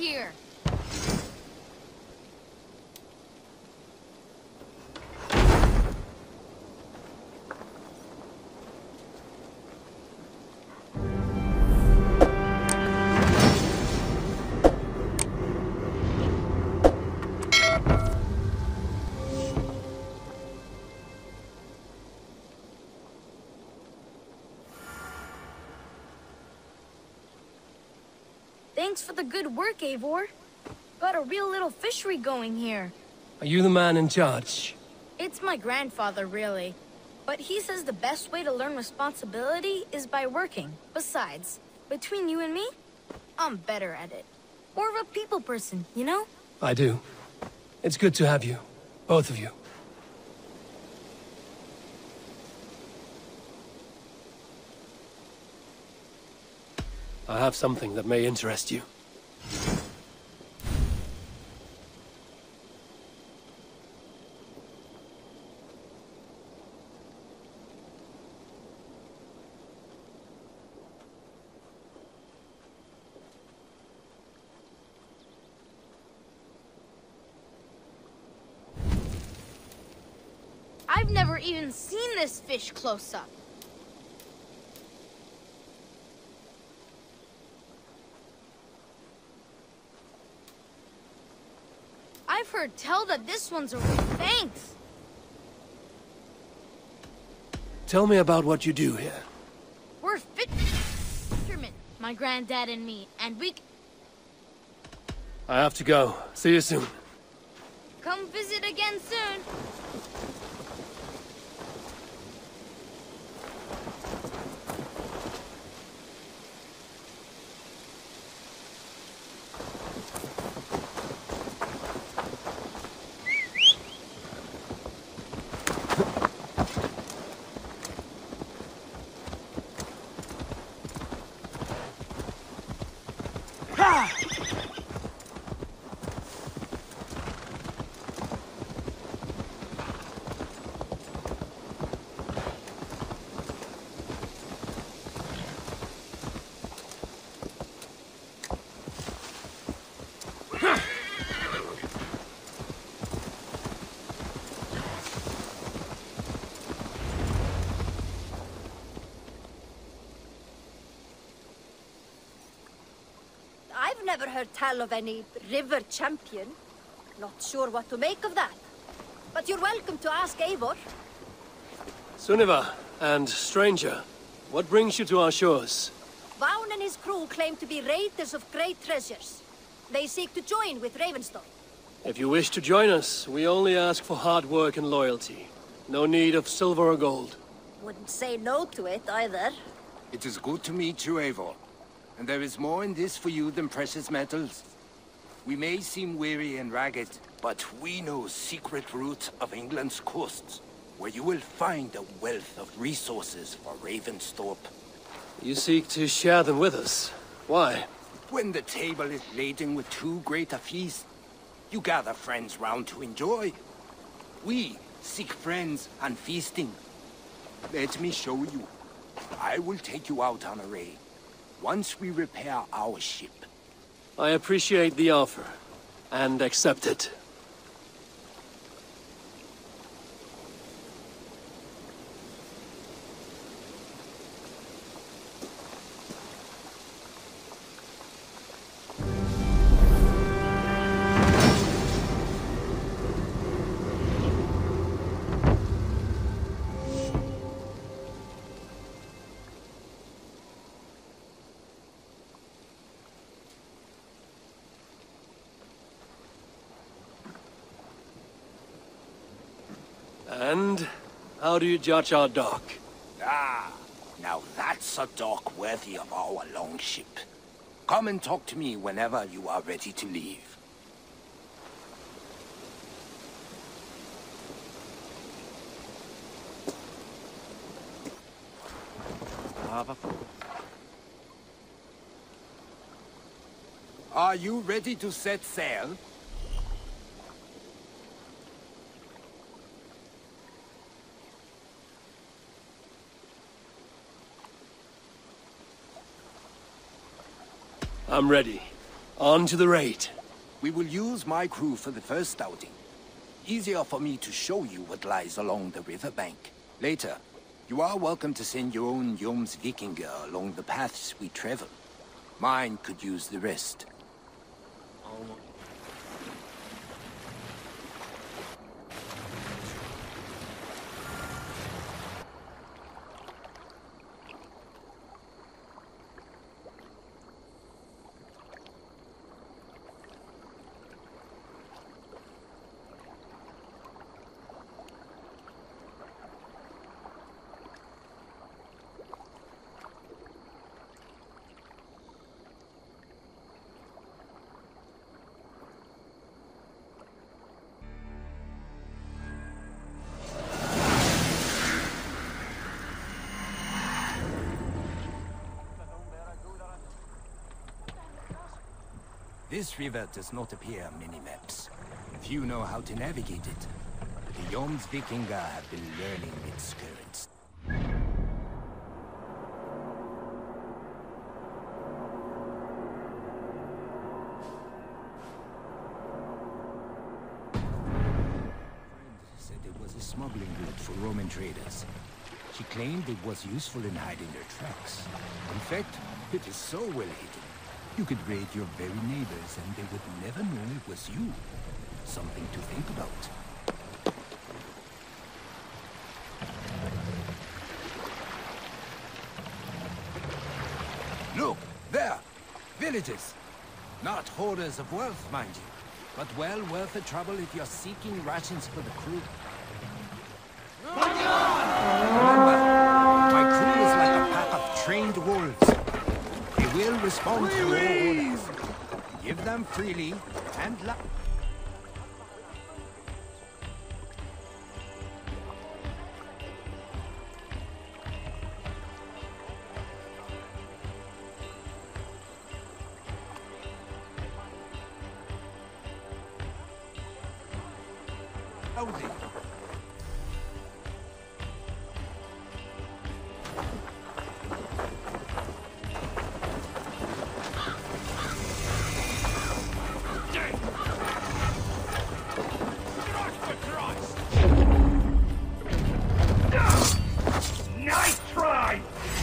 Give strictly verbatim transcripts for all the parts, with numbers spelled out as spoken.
here. Thanks for the good work, Eivor. Got a real little fishery going here. Are you the man in charge? It's my grandfather, really. But he says the best way to learn responsibility is by working. Besides, between you and me, I'm better at it. More of a people person, you know? I do. It's good to have you. Both of you. I have something that may interest you. I've never even seen this fish close up. I've heard tell that this one's a thanks. Tell me about what you do here. We're fishermen, my granddad and me, and we... I have to go. See you soon. Come visit again soon. I've never heard tell of any river champion. Not sure what to make of that. But you're welcome to ask Eivor. Sunniva, and stranger, what brings you to our shores? Vaughn and his crew claim to be raiders of great treasures. They seek to join with Ravenstone. If you wish to join us, we only ask for hard work and loyalty. No need of silver or gold. Wouldn't say no to it, either. It is good to meet you, Eivor. And there is more in this for you than precious metals. We may seem weary and ragged, but we know secret routes of England's coasts, where you will find a wealth of resources for Ravensthorpe. You seek to share them with us. Why? When the table is laden with too great a feast, you gather friends round to enjoy. We seek friends and feasting. Let me show you. I will take you out on a raid. Once we repair our ship. I appreciate the offer, and accept it. And how do you judge our dock? Ah, now that's a dock worthy of our longship. Come and talk to me whenever you are ready to leave. Are you ready to set sail? I'm ready. On to the raid. We will use my crew for the first outing. Easier for me to show you what lies along the riverbank. Later, you are welcome to send your own Jomsvikinger along the paths we travel. Mine could use the rest. This river does not appear on many maps. Few know how to navigate it, but the Jomsvikinger have been learning its currents. Friend said it was a smuggling route for Roman traders. She claimed it was useful in hiding their tracks. In fact, it is so well hidden. You could raid your very neighbors and they would never know it was you. Something to think about. Look, there! Villages! Not hoarders of wealth, mind you, but well worth the trouble if you're seeking rations for the crew. Remember, my crew is like a pack of trained wolves. They will respond to your orders. Give them freely and la- Loudly. Nice try!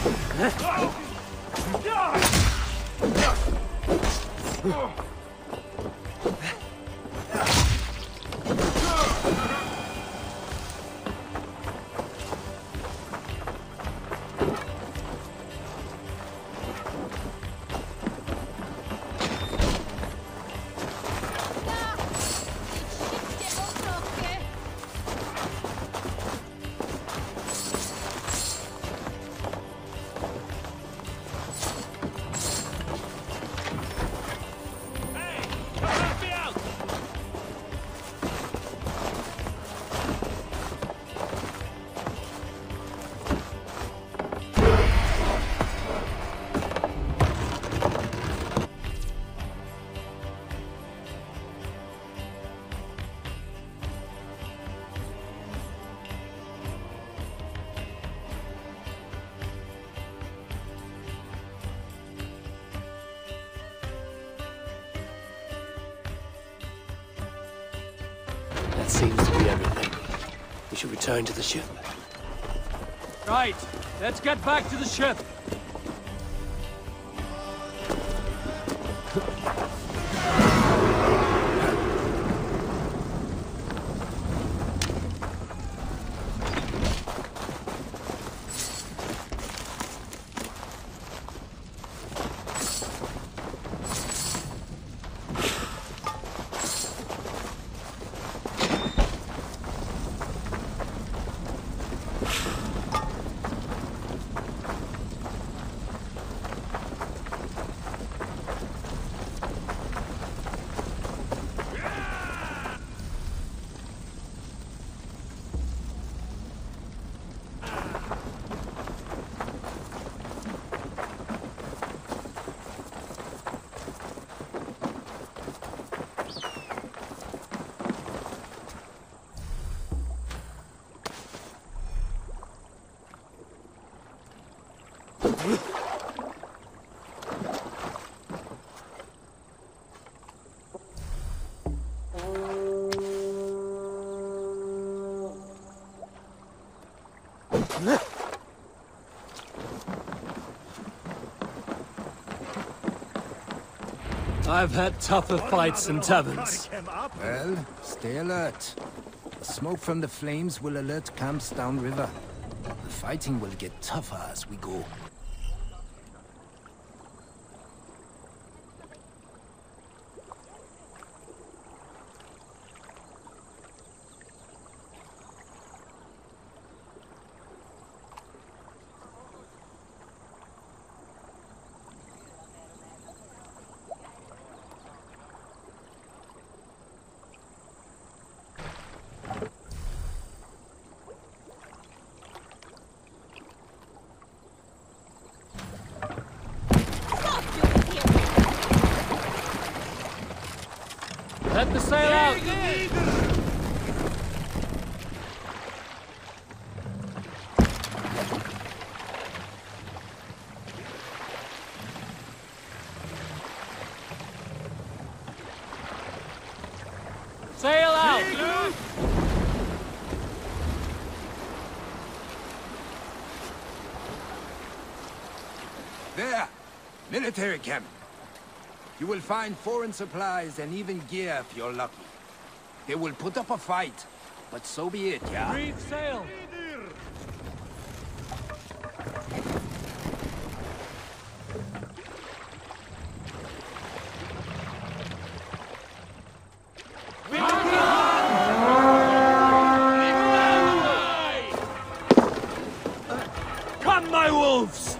That seems to be everything. We should return to the ship. Right, let's get back to the ship. I've had tougher fights in taverns. Well, stay alert. The smoke from the flames will alert camps downriver. The fighting will get tougher as we go. Let the sail out! Sail out! There! Military camp. You will find foreign supplies and even gear if you're lucky. They will put up a fight, but so be it, yeah? Reef sail! Come, my wolves!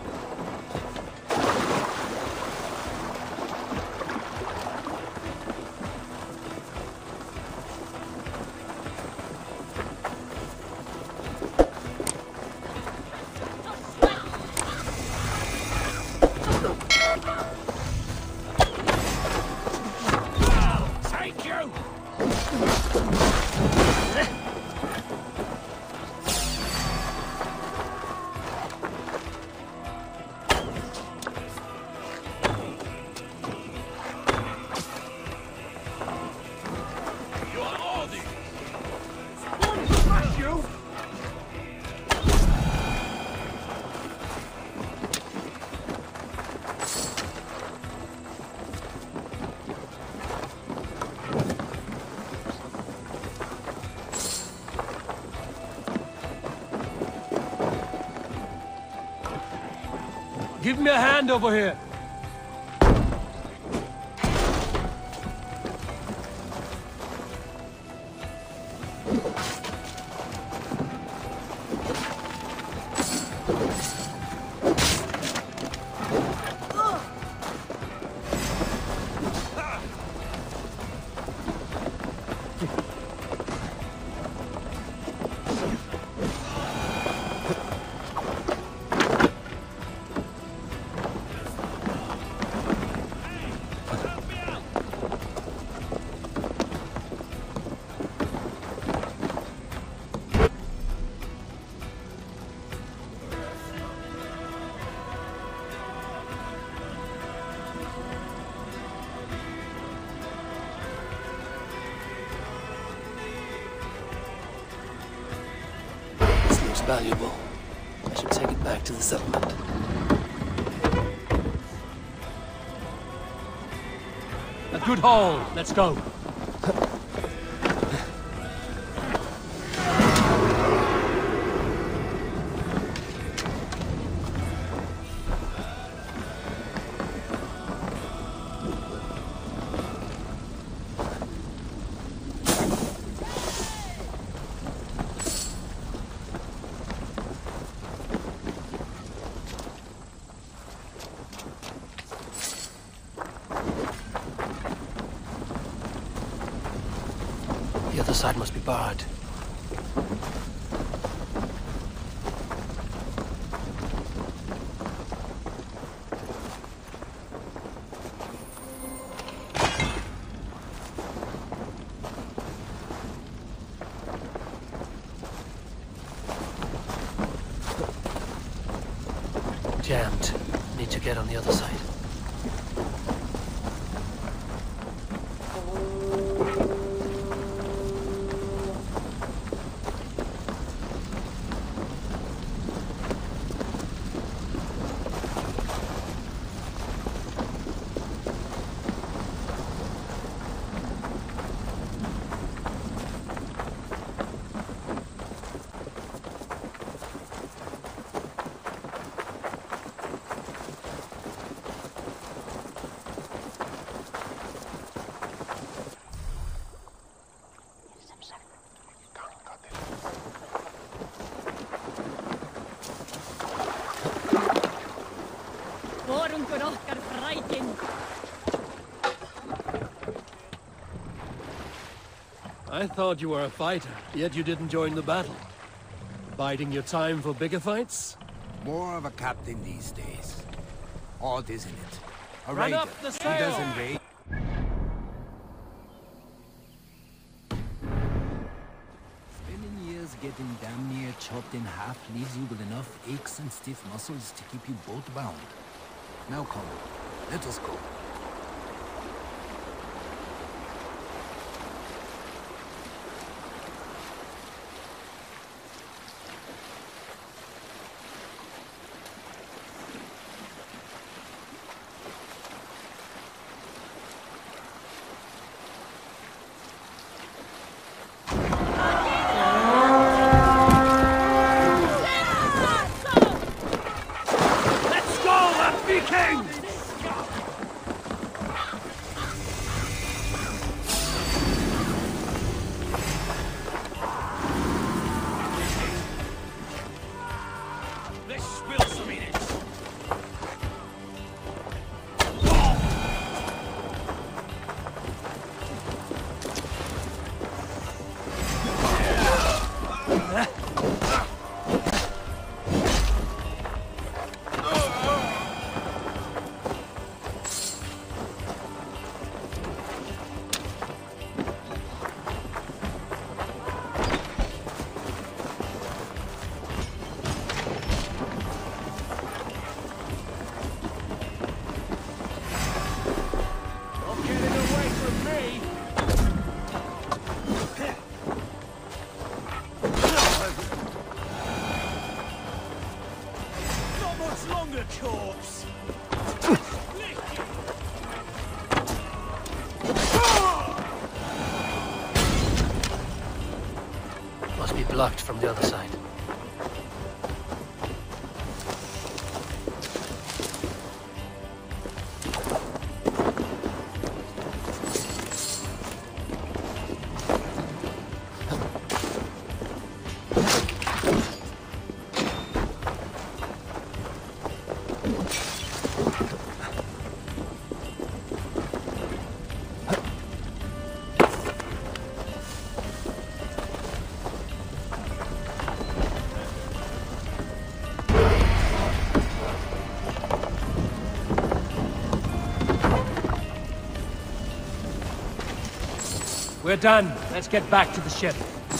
Give me a hand over here. Valuable. I should take it back to the settlement. A good haul. Let's go. The other side must be barred. Jammed. Need to get on the other side. I thought you were a fighter, yet you didn't join the battle. Biding your time for bigger fights? More of a captain these days. Odd, isn't it? A Run raider up the who sail! doesn't raid. Spending years getting damn near chopped in half leaves you with enough aches and stiff muscles to keep you boat bound. Now come, let us go. Must be blocked from the other side. We're done. Let's get back to the ship.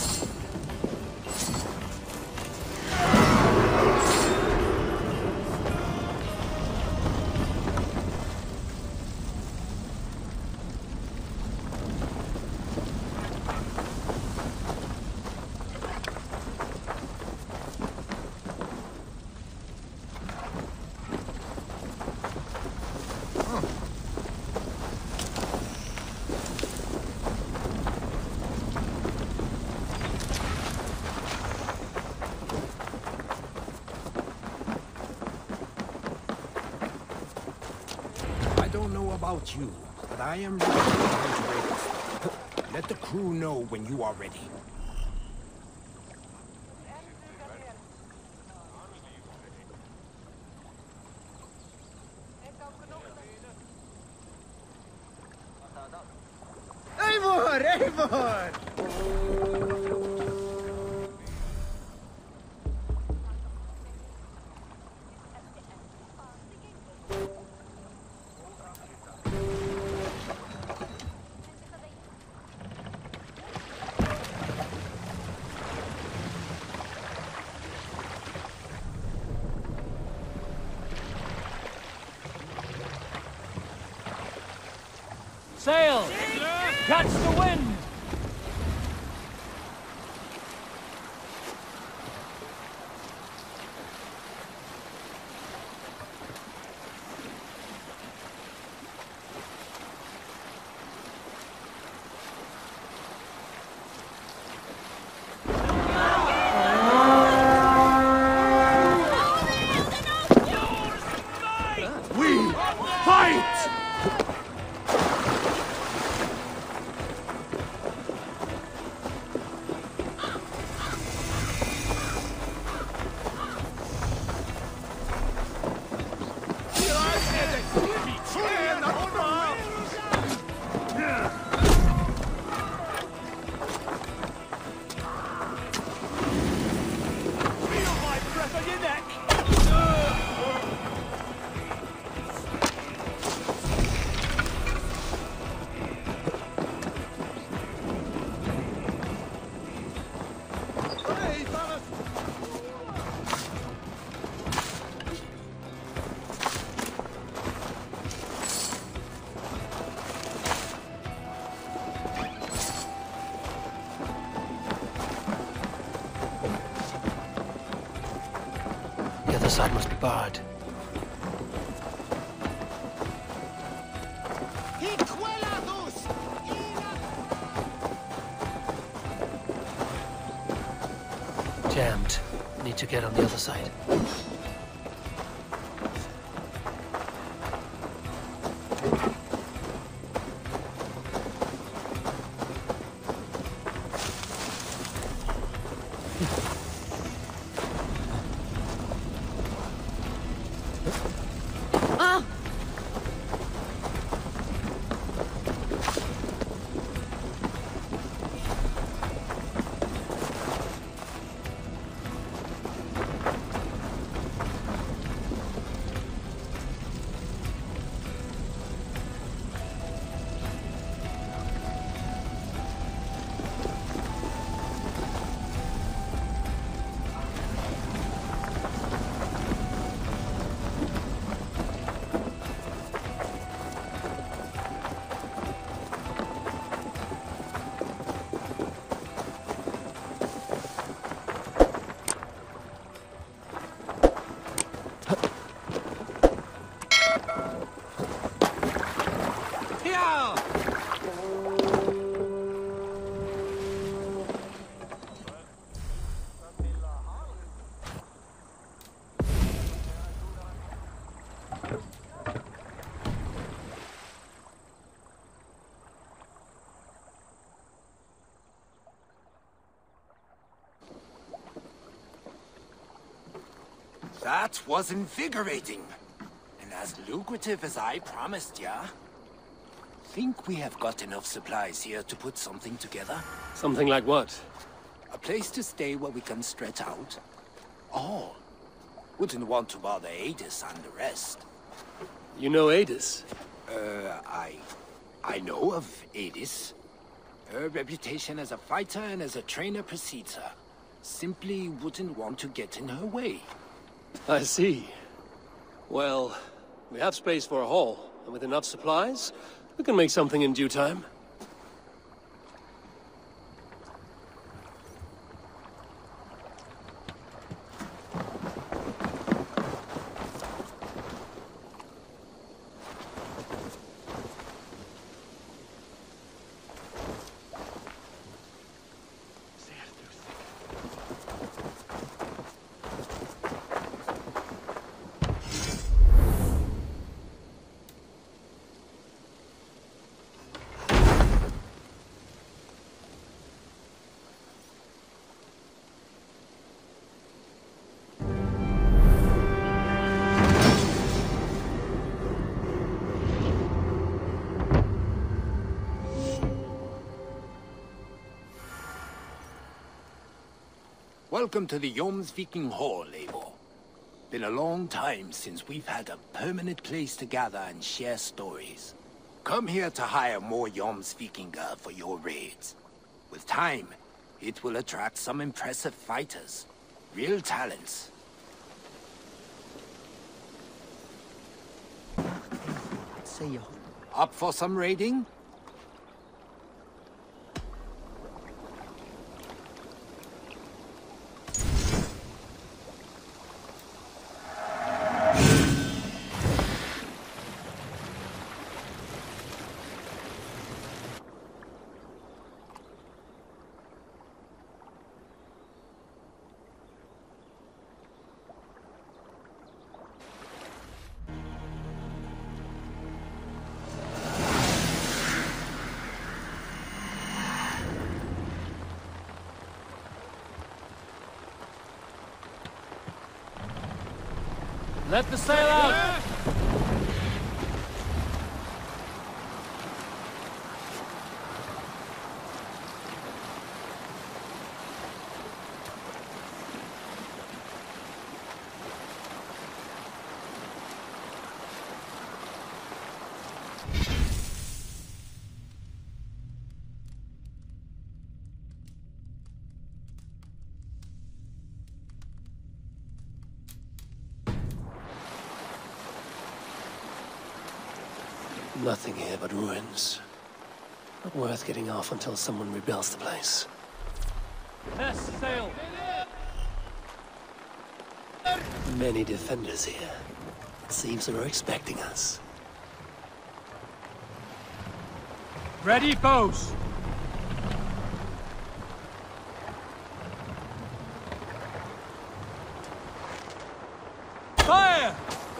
About you, but I am ready to break. Let the crew know when you are ready. Eivor! Eivor! Sail! Catch the wind! We fight! side must be barred. Jammed. Need to get on the other side. That was invigorating. And as lucrative as I promised ya. Think we have got enough supplies here to put something together? Something like what? A place to stay where we can stretch out. Oh, wouldn't want to bother Adis and the rest. You know Adis? Uh, I... I know of Adis. Her reputation as a fighter and as a trainer precedes her. Simply wouldn't want to get in her way. I see. Well, we have space for a hall, and with enough supplies, we can make something in due time. Welcome to the Jomsviking Hall, Eivor. Been a long time since we've had a permanent place to gather and share stories. Come here to hire more Jomsvikinger for your raids. With time, it will attract some impressive fighters. Real talents. See you. Up for some raiding? Let the sail out! Nothing here but ruins. Not worth getting off until someone rebuilds the place. Test sail! Many defenders here. It seems they're expecting us. Ready, foes! Fire!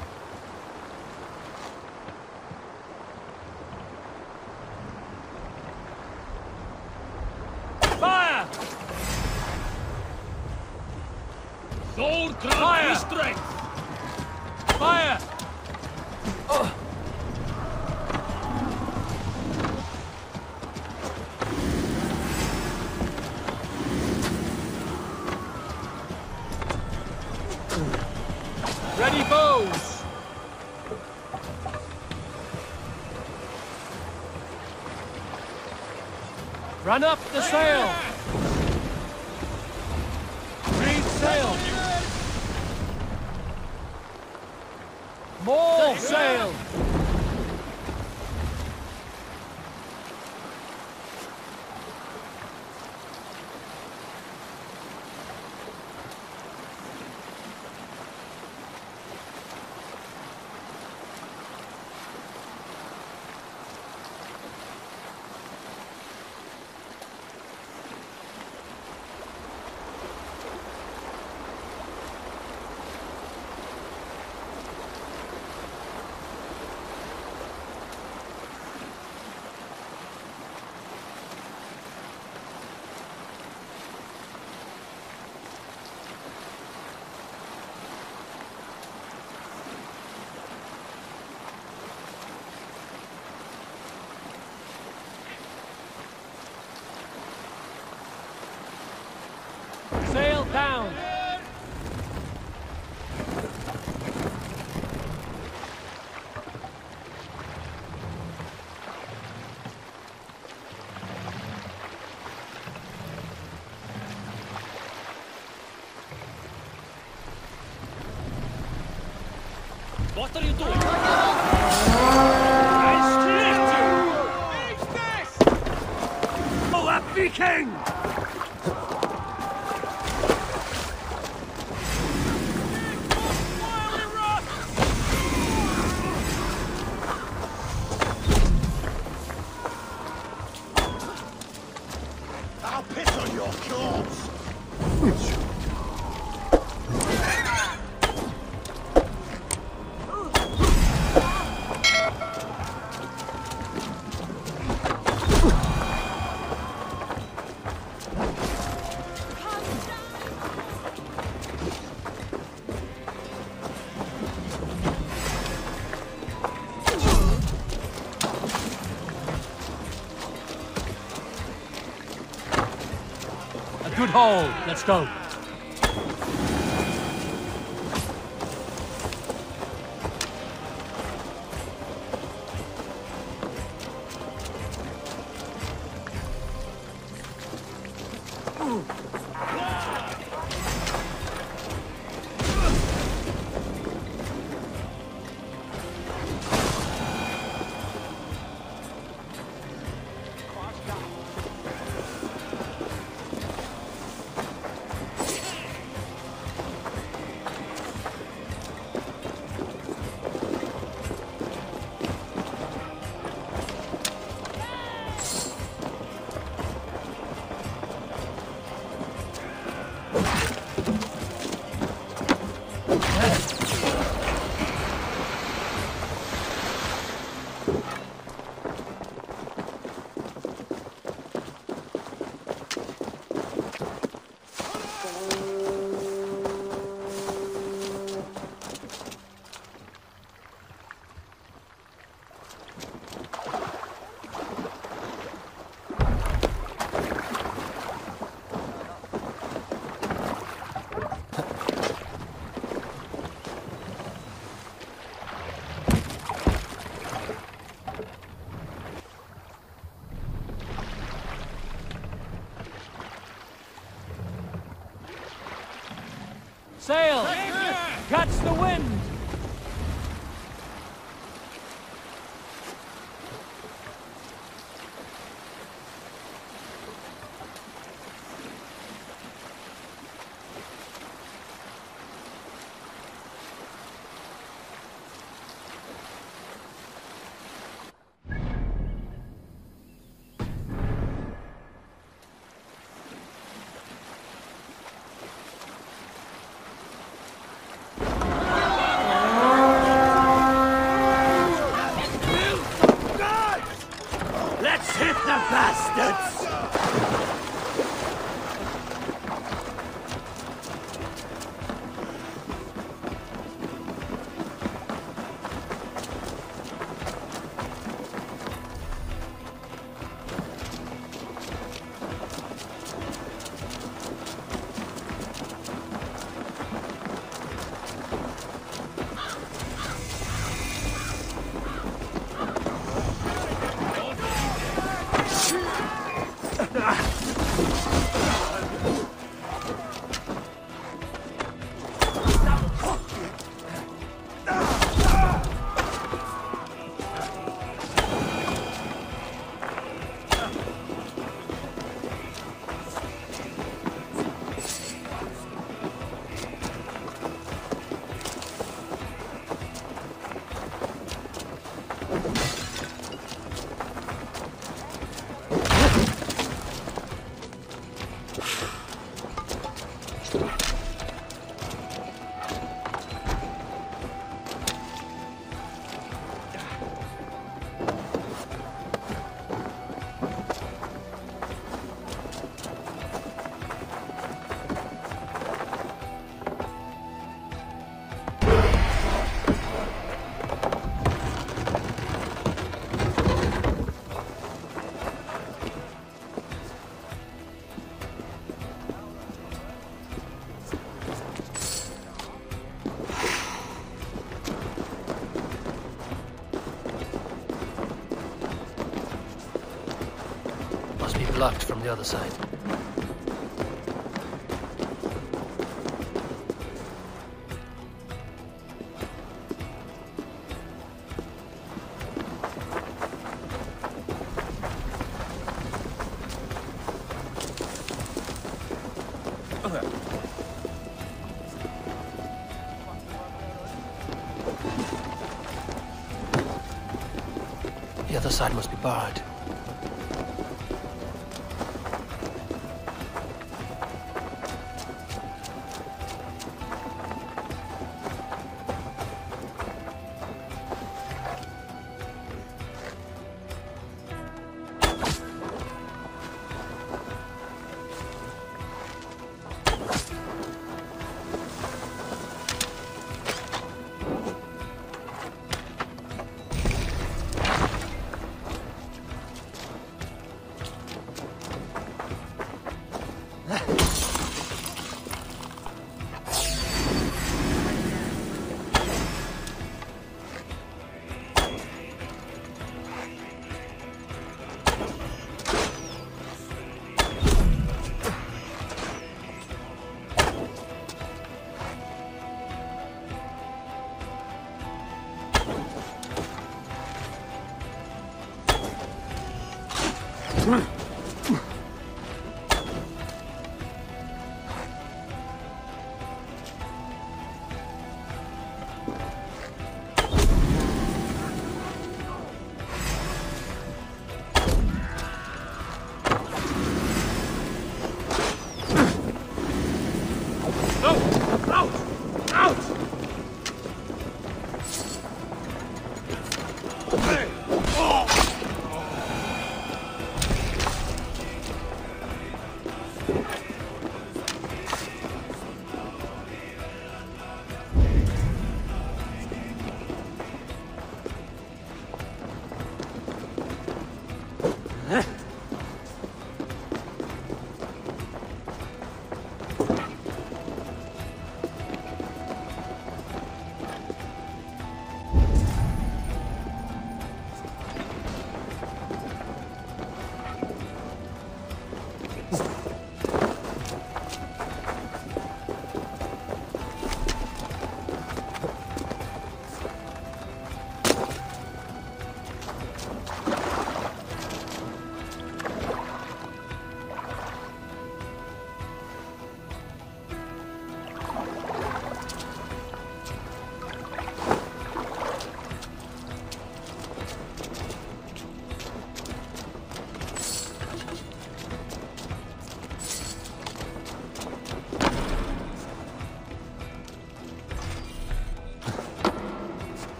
Fire! Sword Fire! Strength! Fire! Oh. Ready, bows! Run up the sail! Read sail! More sail! Sail down! What are you doing? I steal you! Ace this! Oh, a Viking! I'll piss on your corpse! Good hole. Let's go. Sail! Catch the wind! bandits! Blocked from the other side. The other side must be barred.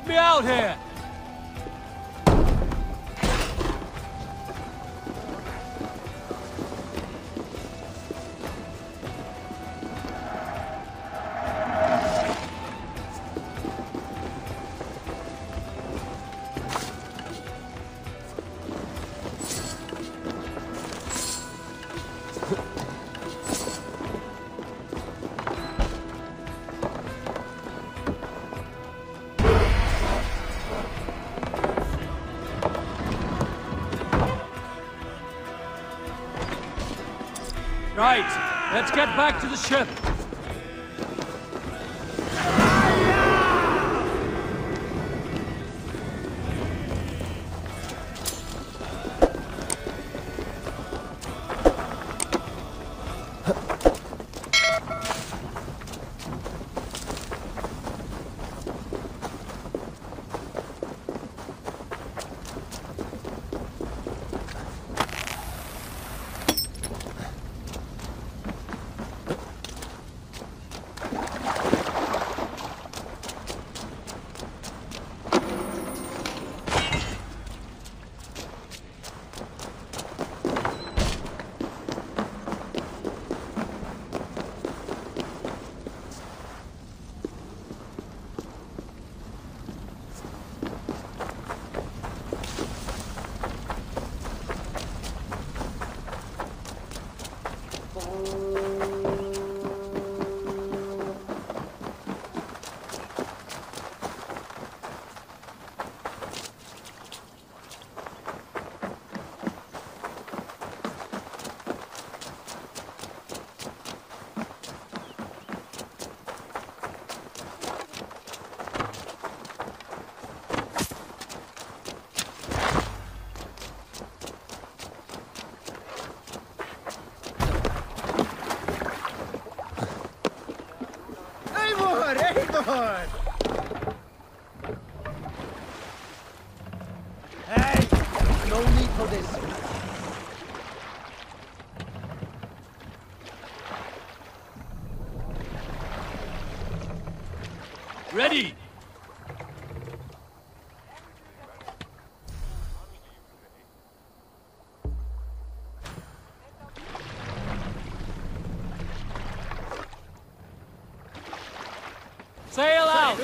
Help me out here! Right, let's get back to the ship. Hey! No need for this. Ready! Sail out!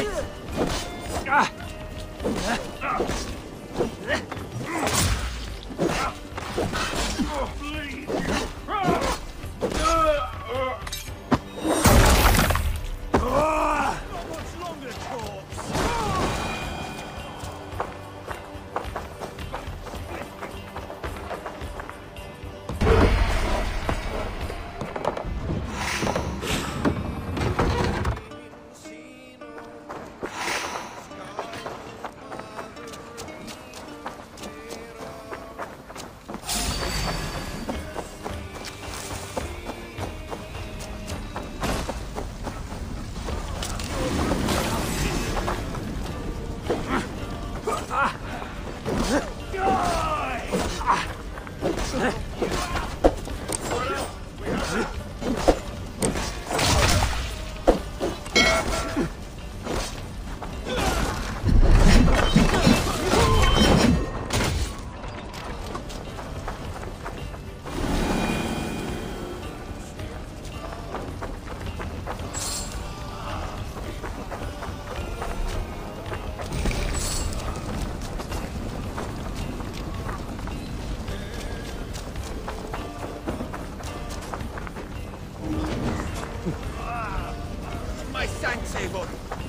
My thanks, Avon.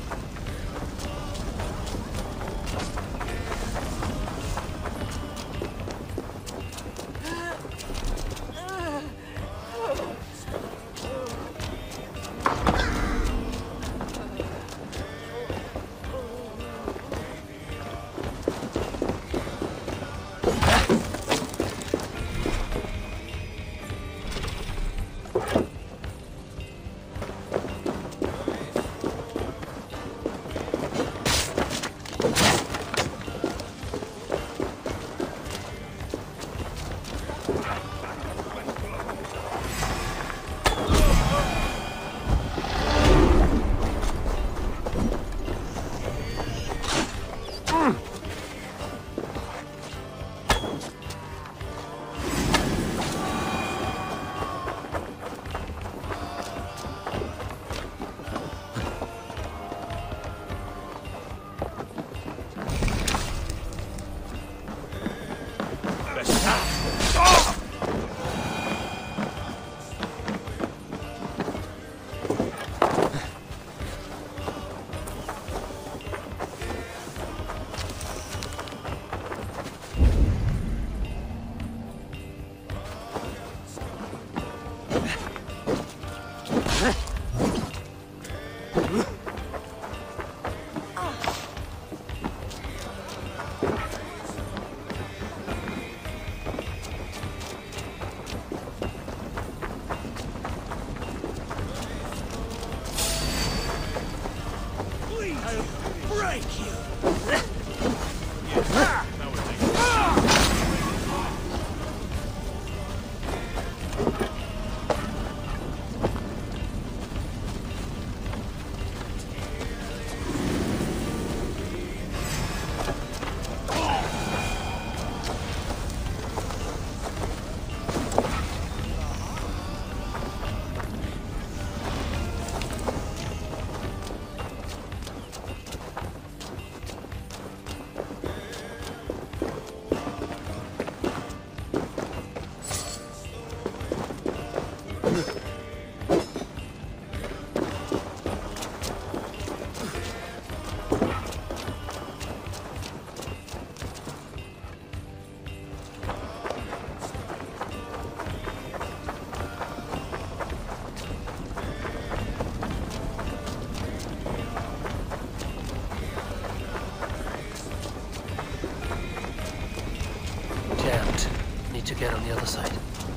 To get on the other side.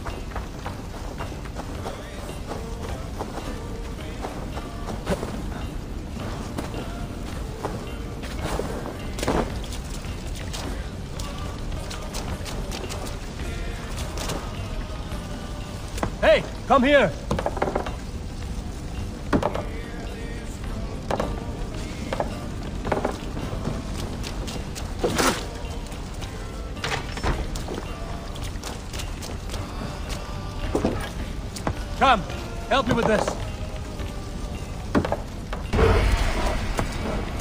Hey, come here! Come, help me with this.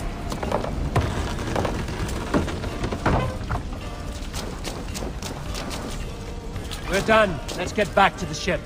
done. Let's get back to the ship.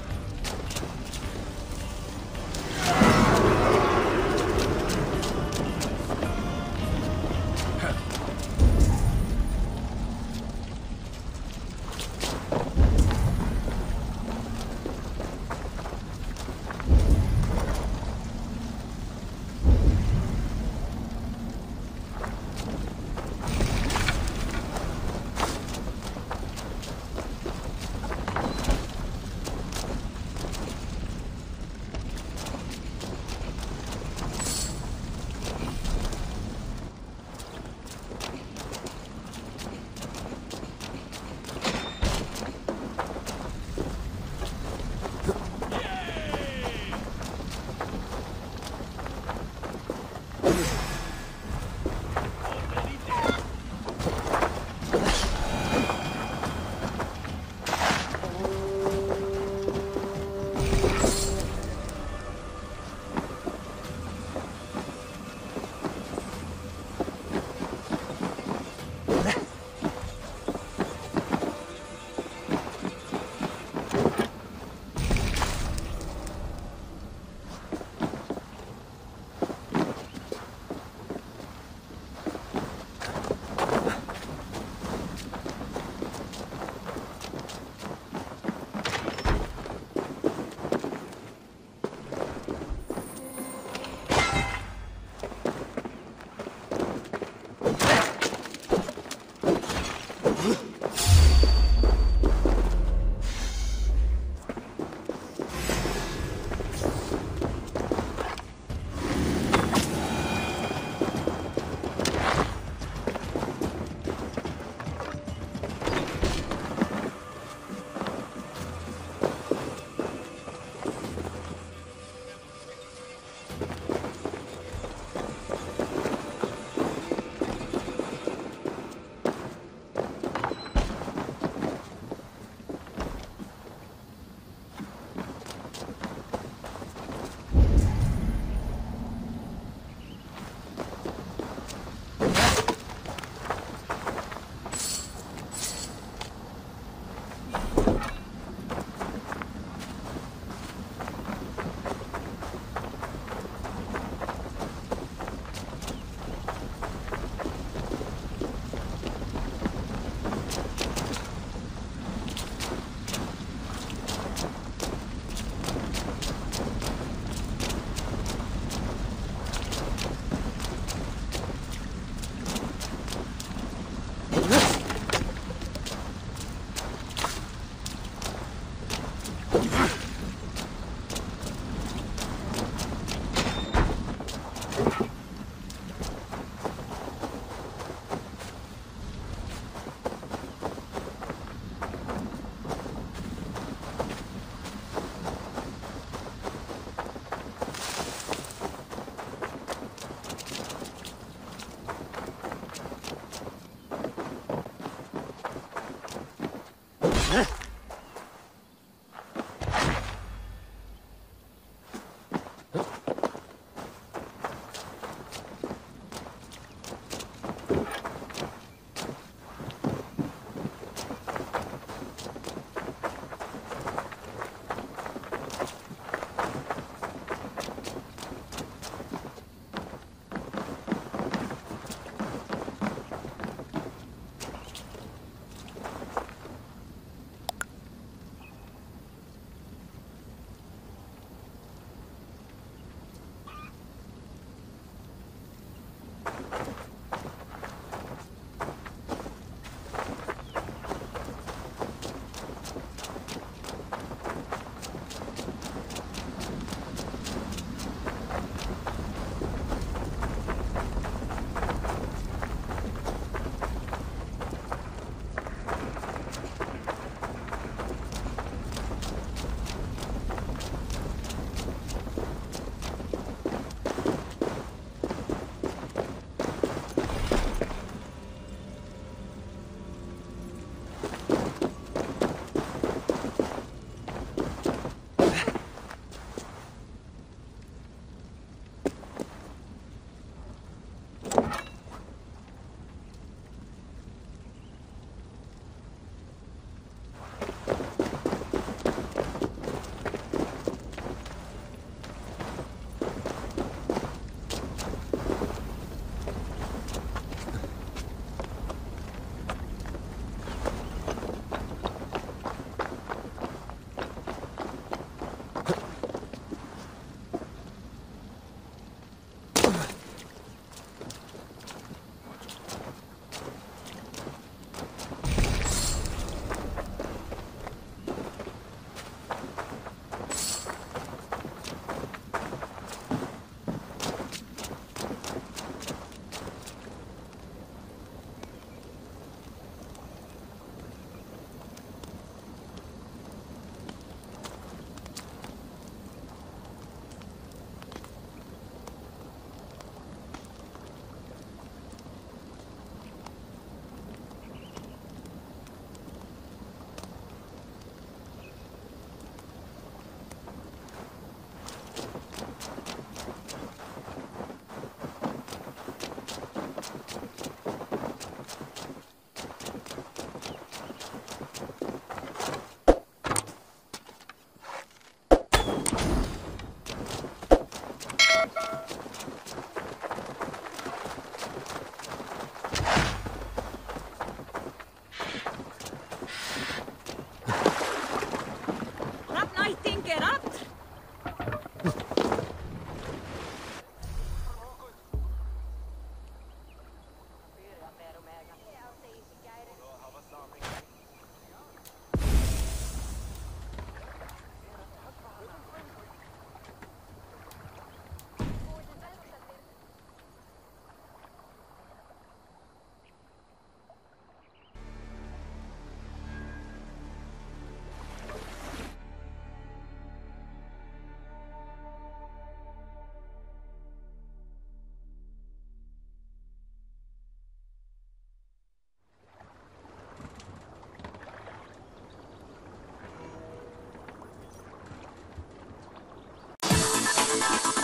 Thanks.